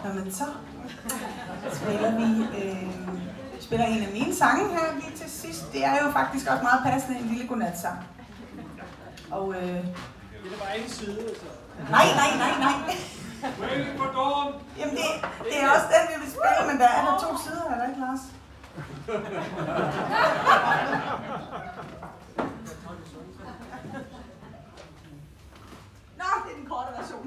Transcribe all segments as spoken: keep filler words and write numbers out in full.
Jamen så spiller vi øh, spiller en af mine sange her lige til sidst. Det er jo faktisk også meget passende en lille godnatsang. Og øh, det er bare en side, altså. Nej, nej, nej, nej. Waiting for dawn. Jamen det, det er også den, vi vil spille, men der er der to sider, er der ikke, Lars? Nå, det er den korte version.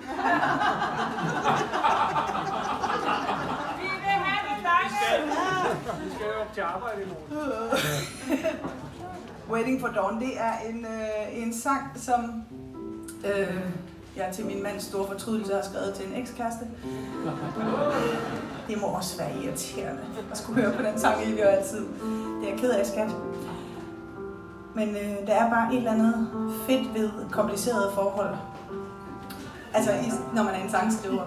Vi vil have det lange. Vi skal jo op til arbejde i morgen. Waiting for Dawn, det er en, øh, en sang, som øh, jeg til min mands store fortrydelse har skrevet til en ekskæreste. Det må også være irriterende at skulle høre på den sang evig og altid. Det er jeg ked af, skat. Men øh, der er bare et eller andet fedt ved komplicerede forhold. Altså, når man er en sangskriver.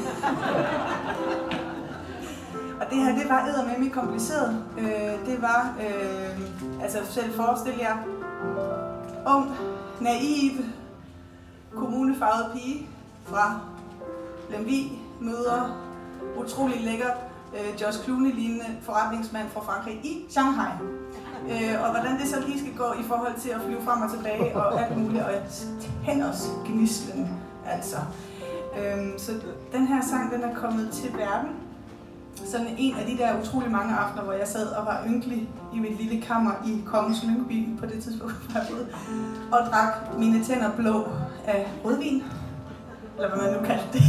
Og det her, det var eddermame kompliceret. Øh, det var, øh, altså selv forestil jer, ung, naiv, kommunefarvet pige fra Lemvig møder utrolig lækker øh, Josh Clooney-lignende forretningsmand fra Frankrig i Shanghai. Øh, og hvordan det så lige skal gå i forhold til at flyve frem og tilbage og alt muligt, og tænders gnistlen, altså. Øh, så den her sang, den er kommet til verden. Sådan en af de der utrolig mange aftener, hvor jeg sad og var ynkelig i mit lille kammer i Kongens Lyngby på det tidspunkt, hvor jeg boede, og drak mine tænder blå af rødvin, eller hvad man nu kaldte det,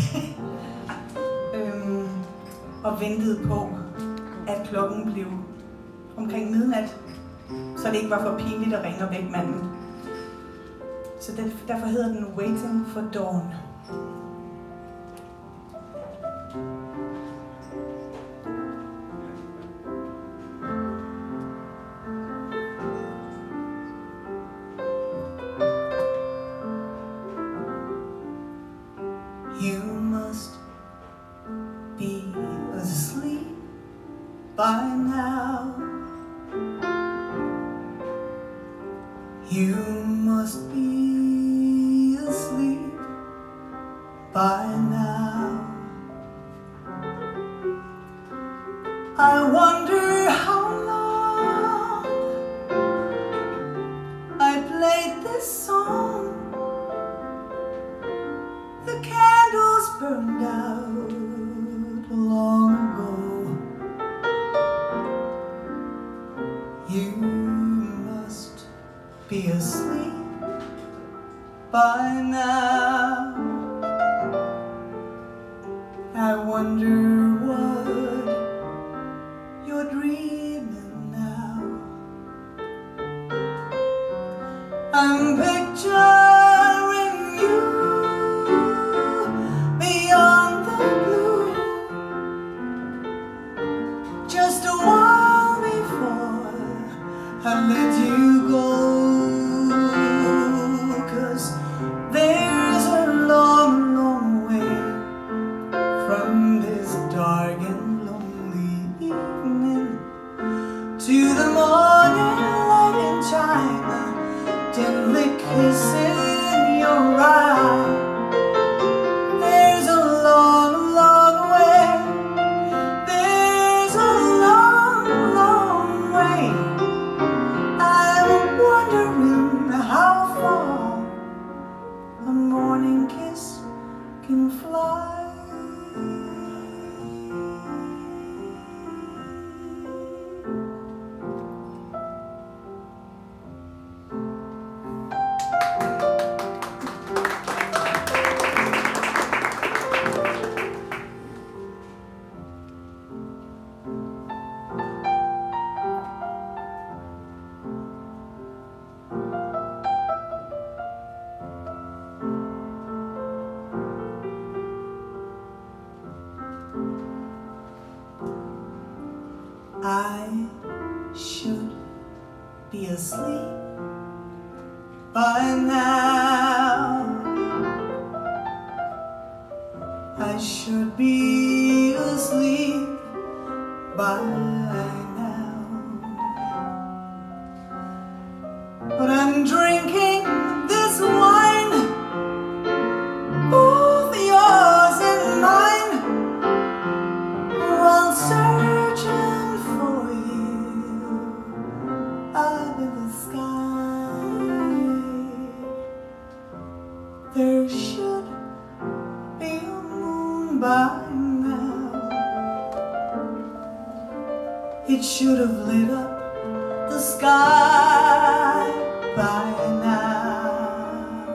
øhm, og ventede på, at klokken blev omkring midnat, så det ikke var for pinligt at ringe og vække manden. Så derfor hedder den Waiting for Dawn. You must be asleep by now. You must be asleep by now. I wonder how long I played this song. The candles burned out long ago. You must be asleep by now. I wonder what you're dreaming now. I'm picturing you beyond the blue, just a while before I let you go. 'Cause there's a long, long way from this dark and lonely evening to the morning light in China, gently kissing your eye. There's a long, long way. There's a long, long way. I'm wondering how far a morning kiss can fly. I should be asleep by now. I should be asleep by now. But I'm drinking this wine, both yours and mine. There should be a moon by now. It should have lit up the sky by now.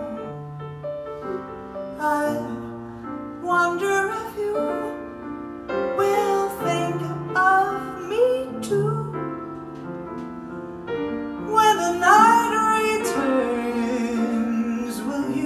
I wonder if you will think of me too when the night returns. Will you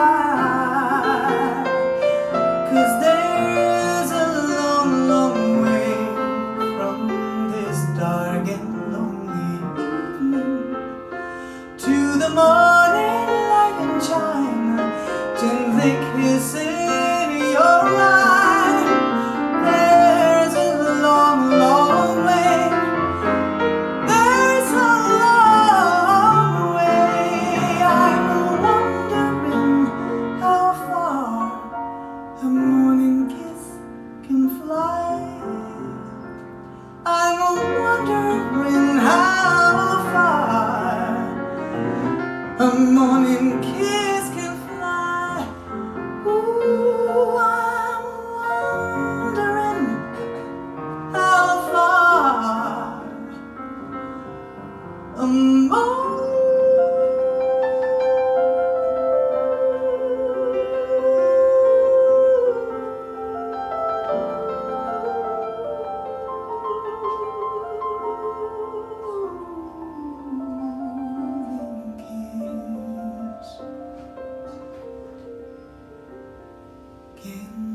cry? 'Cause there's a long, long way from this dark and lonely evening to the morning light and chime, gently kissing your eye. There's a long, long way. There's a long way. I'm wondering how far a morning kiss can fly. I'm wondering how far a morning kiss can fly. Ooh, I'm wondering how far a morning kiss can